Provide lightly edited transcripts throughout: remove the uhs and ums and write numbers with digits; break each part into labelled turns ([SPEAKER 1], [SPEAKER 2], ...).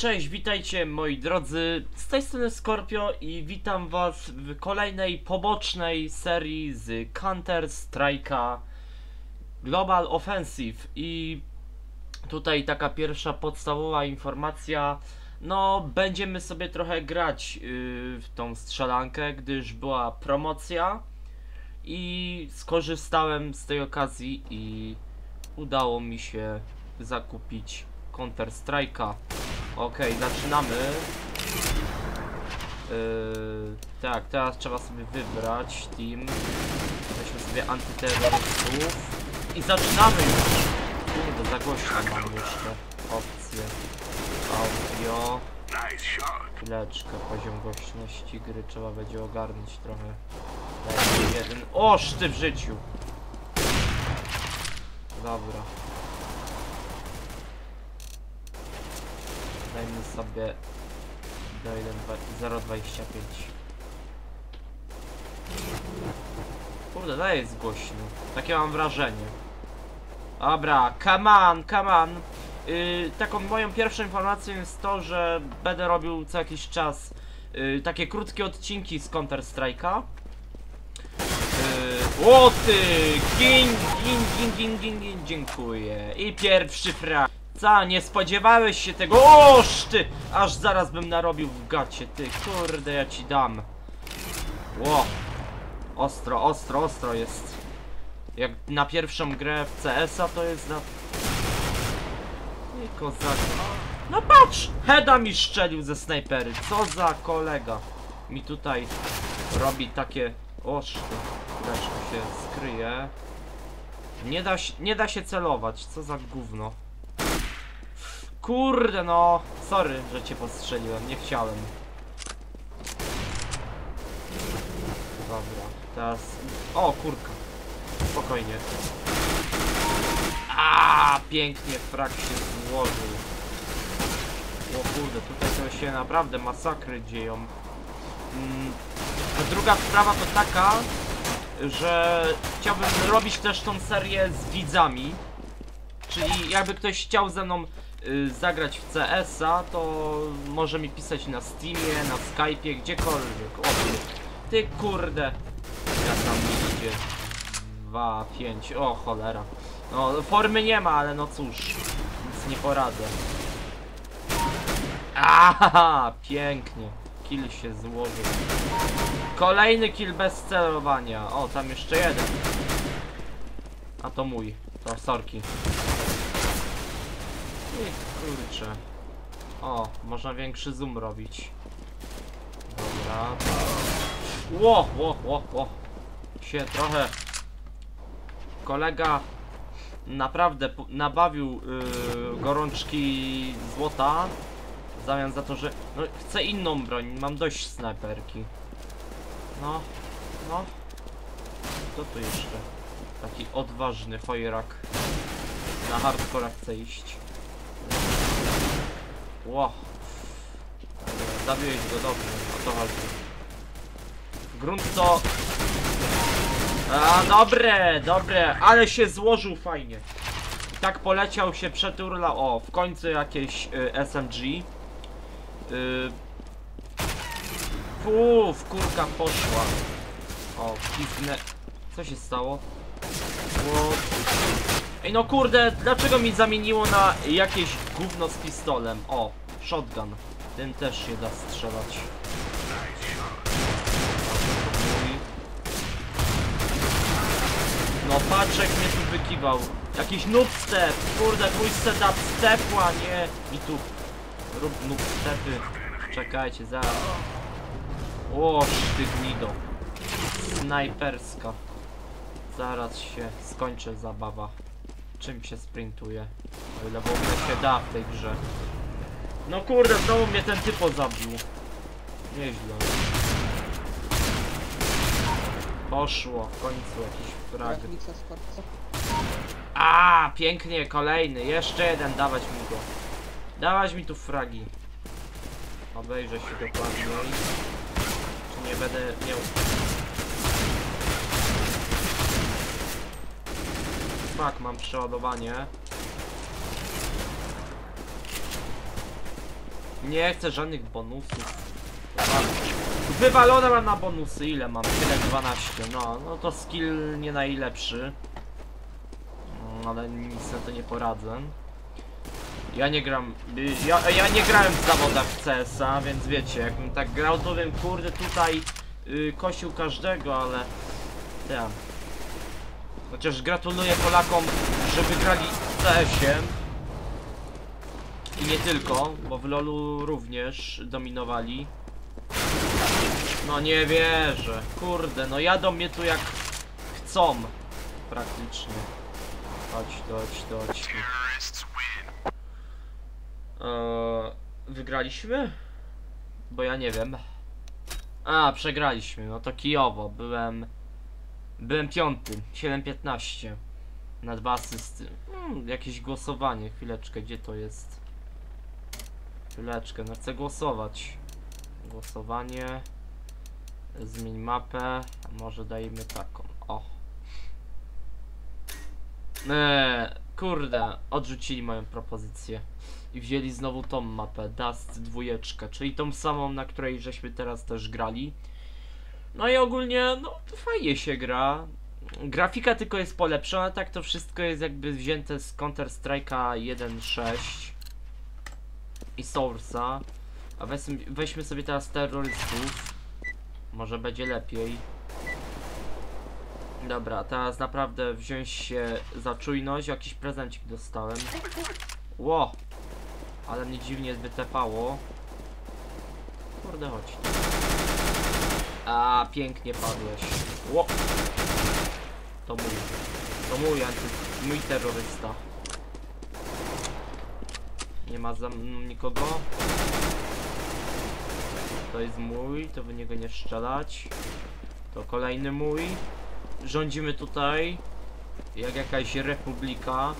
[SPEAKER 1] Cześć, witajcie moi drodzy, z tej strony Scorpio i witam was w kolejnej pobocznej serii z Counter Strike'a Global Offensive. I tutaj taka pierwsza podstawowa informacja. No, będziemy sobie trochę grać w tą strzelankę, gdyż była promocja i skorzystałem z tej okazji i udało mi się zakupić Counter Strike'a. Okej, zaczynamy. Tak, teraz trzeba sobie wybrać team. Weźmy sobie antyterrorystów i zaczynamy już. Kurde, za głośno mam jeszcze opcję. Audio. Chwileczkę, poziom głośności gry trzeba będzie ogarnąć trochę. Dajmy jeden. Oż ty w życiu. Dobra. Dajmy sobie do 0,25. Kurde, daje jest głośny. Takie mam wrażenie. Dobra, come on, come on. Taką moją pierwszą informacją jest to, że będę robił co jakiś czas takie krótkie odcinki z Counter Strike'a. O ty! Gin, dziękuję. I pierwszy frag. Co, nie spodziewałeś się tego? Oż ty! Aż zaraz bym narobił w gacie, ty. Kurde, ja ci dam. Ło. Ostro, ostro, ostro jest. Jak na pierwszą grę w CS-a to jest na... I kozak. No patrz! Heada mi szczelił ze snajpery. Co za kolega. Mi tutaj robi takie... Oż ty. Chwileczkę się skryje. Nie da się celować. Co za gówno. Kurde no, sorry, że cię postrzeliłem, nie chciałem. Dobra, teraz... O, kurka. Spokojnie. Pięknie frag się złożył. O kurde, tutaj to się naprawdę masakry dzieją. A druga sprawa to taka, że chciałbym robić też tą serię z widzami. Czyli jakby ktoś chciał ze mną zagrać w CS-a, to może mi pisać na Steamie, na Skype'ie, gdziekolwiek. O ty kurde. Jak tam mi idzie? 2, 5, o cholera. No formy nie ma, ale no cóż, nic nie poradzę. Pięknie. Kill się złożył. Kolejny kill bez celowania. O, tam jeszcze jeden. A to mój. To sorki. I kurczę. O, można większy zoom robić. Dobra. Ło. Się trochę... Kolega naprawdę nabawił gorączki złota. W zamian za to, że... No, chcę inną broń, mam dość snajperki. No. Co tu jeszcze? Taki odważny fojrak. Na hardcora chce iść. Ło. Zabiłeś go dobrze, o to chodzi. Grunt to... dobre, ale się złożył fajnie. I tak poleciał się, przeturlał. O, w końcu jakieś SMG. Kurka poszła. O, piznę. Co się stało? Ej no kurde, dlaczego mi zamieniło na jakieś gówno z pistolem? O, shotgun. Tym też się da strzelać. No paczek mnie tu wykiwał. Jakiś noob step. Kurde, twój setup stepła, nie. I tu rób noob stepy. Czekajcie, zaraz. O, ty gnido. Snajperska. Zaraz się skończy zabawa. Czym się sprintuje? O ile w ogóle się da w tej grze. No kurde, znowu mnie ten typo zabił. Nieźle. Poszło, w końcu jakiś frag. Pięknie, kolejny. Jeszcze jeden, dawać mi go. Dawać mi tu fragi. Obejrzę się dokładniej. Czy nie będę miał... Fuck, mam przeładowanie. Nie chcę żadnych bonusów. Wywalone mam na bonusy. Ile mam? 7-12. No to skill nie najlepszy. Ale nic na to nie poradzę. Ja nie gram. Ja nie grałem w zawodach w CS-a, więc wiecie, jakbym tak grał, to bym kurde tutaj kosił każdego, ale. Ja. Chociaż gratuluję Polakom, że wygrali w CS-ie. I nie tylko, bo w LoLu również dominowali. No nie wierzę, kurde, no jadą mnie tu jak chcą. Praktycznie. Chodź. Wygraliśmy? Bo ja nie wiem. A, przegraliśmy, no to kijowo, byłem piąty, 7-15 na 2 asysty. Jakieś głosowanie, chwileczkę, gdzie to jest? Chwileczkę, no chcę głosować. Głosowanie. Zmień mapę, a może dajmy taką, o. Kurde, odrzucili moją propozycję. I wzięli znowu tą mapę, Dust 2, czyli tą samą, na której żeśmy teraz też grali. No i ogólnie, no fajnie się gra. Grafika tylko jest polepszona, tak to wszystko jest jakby wzięte z Counter Strike'a 1.6 i Source'a. A weźmy sobie teraz terrorystów. Może będzie lepiej. Dobra, teraz naprawdę wziąć się za czujność. Jakiś prezencik dostałem. Ło! Ale mnie dziwnie wytepało. Kurde, chodź. A, pięknie padłeś. Ło! To mój terrorysta. Nie ma za mną nikogo. To jest mój, to w niego nie strzelać. To kolejny mój. Rządzimy tutaj jak jakaś republika.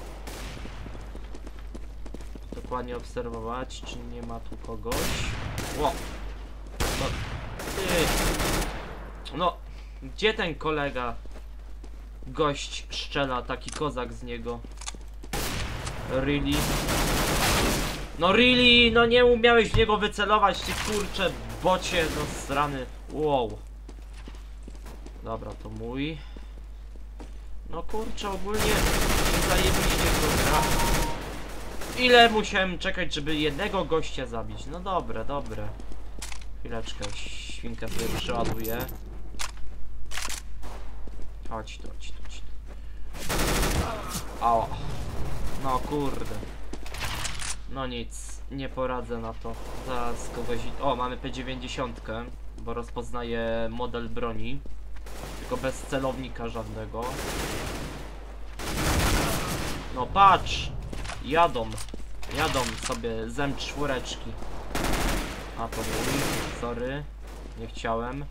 [SPEAKER 1] Dokładnie obserwować, czy nie ma tu kogoś. Ło! No, ty. No, gdzie ten kolega? Gość strzela, taki kozak z niego. Really? No really? No nie umiałeś w niego wycelować, ty kurcze bocie, no strany. Wow. Dobra, to mój. No kurczę, ogólnie zajebiście to gra. Ile musiałem czekać, żeby jednego gościa zabić? No dobre. Chwileczkę, świnkę sobie przeładuję. Chodź tu. O. No kurde. No nic, nie poradzę na to. Zaraz kogoś... O, mamy P90, bo rozpoznaje model broni. Tylko bez celownika żadnego. No patrz! Jadą sobie z M4. A to mój, sorry. Nie chciałem.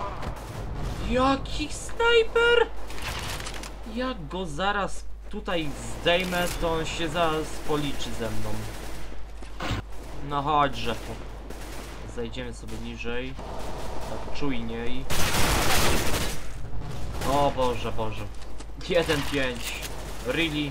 [SPEAKER 1] Jaki snajper! Jak go zaraz tutaj zdejmę, to on się zaraz policzy ze mną. No chodźże. Zejdziemy sobie niżej. Tak czujniej. O Boże. 1-5. Really?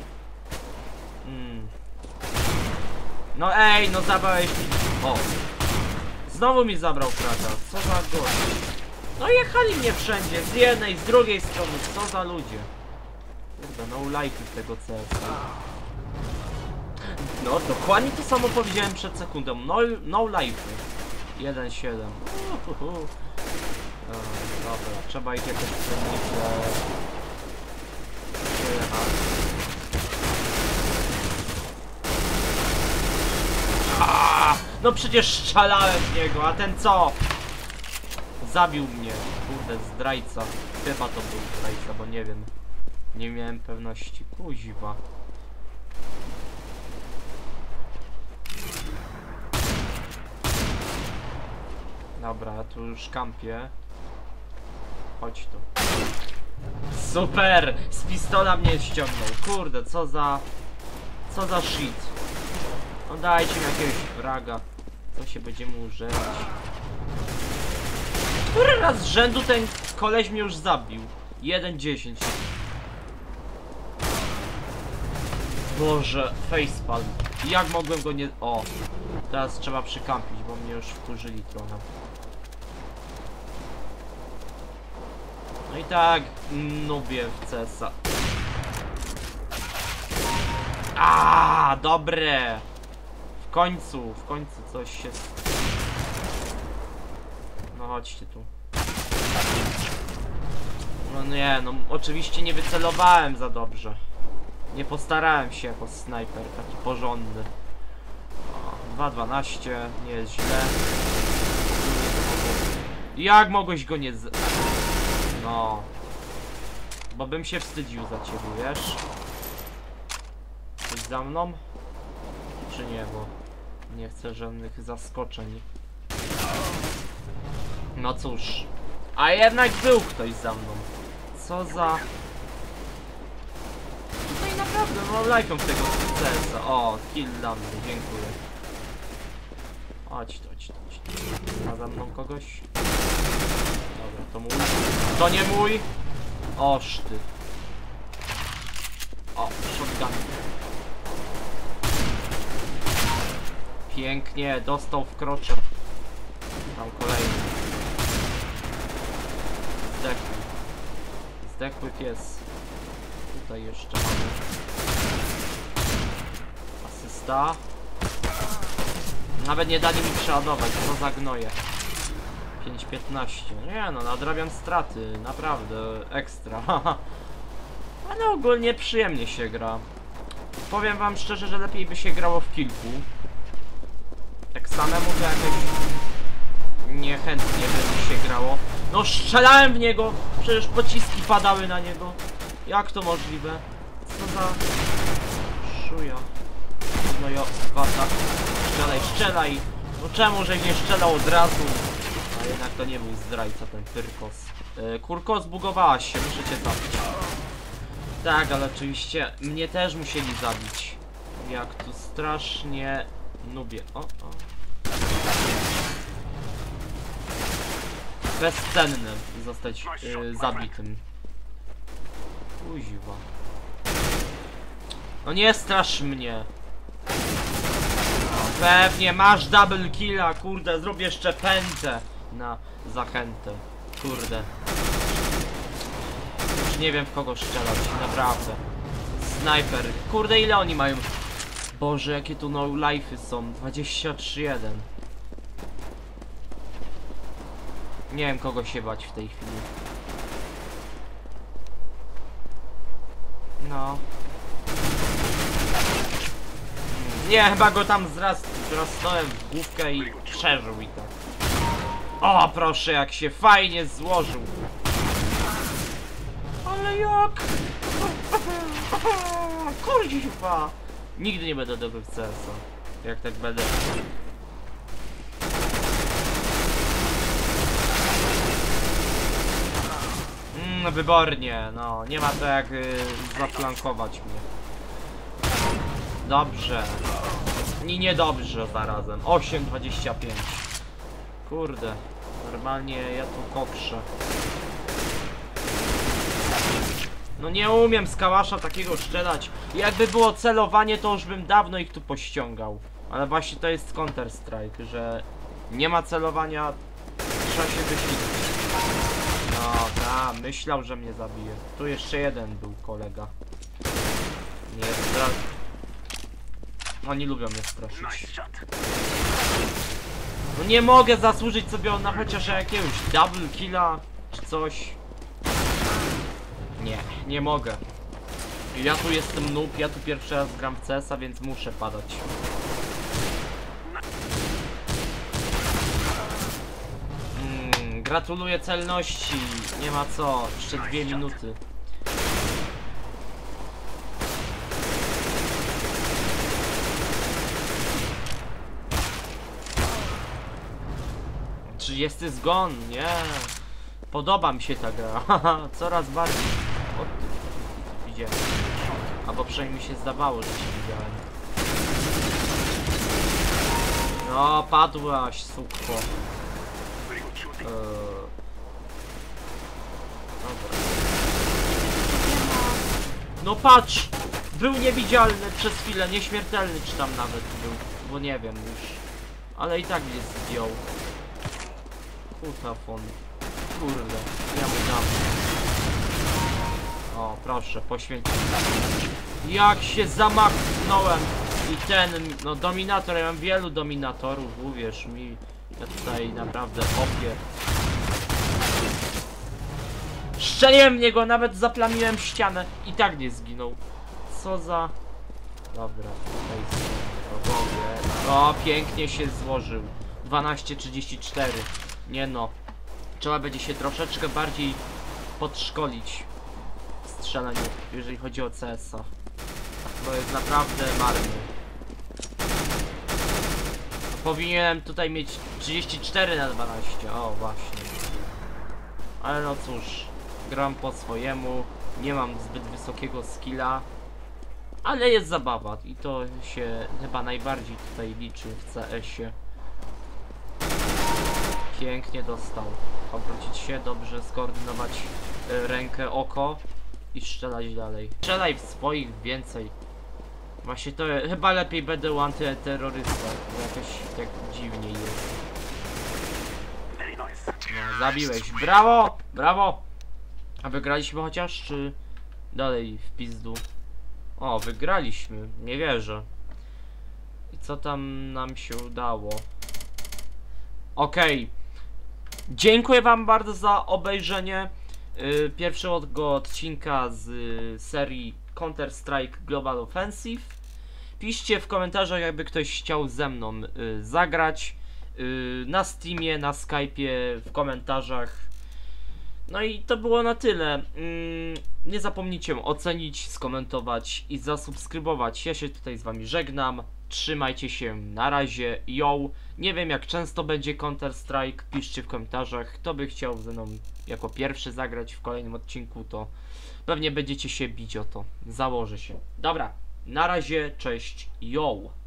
[SPEAKER 1] No ej, no zabrałeś mi... O! Znowu mi zabrał fraga. Co za gość. No jechali mnie wszędzie, z jednej, z drugiej strony. Co za ludzie. Kurde, no lajki tego CS-a. No dokładnie to samo powiedziałem przed sekundą. No life. 1-7. Dobra, trzeba ich jakoś no przecież strzelałem w niego, a ten co? Zabił mnie. Kurde, zdrajca. Chyba to był zdrajca, bo nie wiem. Nie miałem pewności. Kuźwa. Dobra, ja tu już kampię. Chodź tu. Super! Z pistola mnie ściągnął. Kurde, co za shit. No dajcie mi jakiegoś fraga. Co się będziemy używać? Który raz z rzędu ten koleś mnie już zabił? 1-10. Boże, facepalm. Jak mogłem go nie... O! Teraz trzeba przykampić, bo mnie już wkurzyli trochę. No i tak, nubię w CS-a. Dobre! W końcu coś się... No chodźcie tu. No nie, no oczywiście nie wycelowałem za dobrze. Nie postarałem się jako snajper, taki porządny. 2.12, nie jest źle. Jak mogłeś go nie z... No. Bo bym się wstydził za ciebie, wiesz? Jesteś za mną? Czy nie, bo nie chcę żadnych zaskoczeń. No cóż. A jednak był ktoś za mną. Co za... No i naprawdę, mam lajką w tego CS-a. O, kill dla mnie, dziękuję. Chodź. Ma za mną kogoś? Dobra, to mój. To nie mój! Oż ty. O, shotgun. Pięknie, dostał w krocze. Tam kolejny. Zdechły pies. Tutaj jeszcze mamy asysta. Nawet nie dali mi przeładować, co za gnoje. 5.15. Nie no, nadrabiam straty, naprawdę ekstra. Ale ogólnie przyjemnie się gra. Powiem wam szczerze, że lepiej by się grało w kilku. Tak samemu to jakoś niechętnie by mi się grało. No strzelałem w niego! Przecież pociski padały na niego. Jak to możliwe? Co za... szuja. No jo, wata. Strzelaj! No czemu, że nie strzelał od razu? A jednak to nie był zdrajca, ten Pyrkos. Kurko, zbugowała się, muszę cię zabić. Tak, ale oczywiście mnie też musieli zabić. Jak tu strasznie nubię. O. Bezcenne zostać zabitym. Kuźwa. No nie strasz mnie. No, pewnie masz double killa, kurde, zrób jeszcze pętę na zachętę. Kurde. Już nie wiem w kogo strzelać, naprawdę. Snajper. Kurde, ile oni mają? Boże, jakie tu no life'y są. 23-1. Nie wiem kogo się bać w tej chwili. No. Nie, chyba go tam zrasnąłem w główkę i przeżył i tak. O, proszę, jak się fajnie złożył. Ale jak? Kurwa. Nigdy nie będę dobry w CS-a. Jak tak będę. Wybornie, no. Nie ma to jak zaflankować mnie. Dobrze. I niedobrze zarazem. 8,25. Kurde. Normalnie ja tu kokrzę. No nie umiem z kałasza takiego strzelać. Jakby było celowanie, to już bym dawno ich tu pościągał. Ale właśnie to jest Counter Strike, że nie ma celowania, trzeba się wyświetlić. No tak, myślał, że mnie zabije. Tu jeszcze jeden był kolega. Nie Oni lubią mnie straszyć. No nie mogę zasłużyć sobie na chociaż jakiegoś double killa czy coś. Nie mogę. Ja tu jestem noob, ja tu pierwszy raz gram w CS-a, więc muszę padać. Gratuluję celności. Nie ma co, jeszcze 2 minuty. Jest zgon, nie. Podoba mi się ta gra. Coraz bardziej. O ty. Idzie. Albo przynajmniej mi się zdawało, że się widziałem. No, padłaś, sukwo. Dobra. No patrz! Był niewidzialny przez chwilę, nieśmiertelny czy tam nawet był. Bo nie wiem już. Ale i tak mnie zdjął. Kutafon. Kurde, ja mu dam. O, proszę, poświęcić. Jak się zamachnąłem. I ten, no dominator, ja mam wielu dominatorów, uwierz mi. Ja tutaj naprawdę opię. Strzeliłem w niego, nawet zaplamiłem ścianę. I tak nie zginął. Co za... Dobra, tutaj są wrogowie. O, pięknie się złożył. 12:34. Nie no. Trzeba będzie się troszeczkę bardziej podszkolić w strzelaniu, jeżeli chodzi o CS-a. Bo jest naprawdę marny. Powinienem tutaj mieć 34/12. O, właśnie. Ale no cóż, gram po swojemu. Nie mam zbyt wysokiego skilla. Ale jest zabawa i to się chyba najbardziej tutaj liczy w CS-ie. Pięknie dostał. Obrócić się, dobrze skoordynować rękę, oko i strzelać dalej. Strzelaj w swoich więcej. Właśnie to chyba lepiej będę u antyterrorysta. Jakoś tak dziwniej jest. No, zabiłeś. Brawo! Brawo! A wygraliśmy chociaż, czy dalej w pizdu? O, wygraliśmy. Nie wierzę. I co tam nam się udało? Okej. Dziękuję wam bardzo za obejrzenie pierwszego odcinka z serii Counter-Strike Global Offensive. Piszcie w komentarzach, jakby ktoś chciał ze mną zagrać na Steamie, na Skype'ie, w komentarzach. No i to było na tyle. Nie zapomnijcie ocenić, skomentować i zasubskrybować. Ja się tutaj z wami żegnam. Trzymajcie się, na razie, yo. Nie wiem jak często będzie Counter-Strike, piszcie w komentarzach. Kto by chciał ze mną jako pierwszy zagrać w kolejnym odcinku, to pewnie będziecie się bić o to. Założę się. Dobra, na razie, cześć, yo.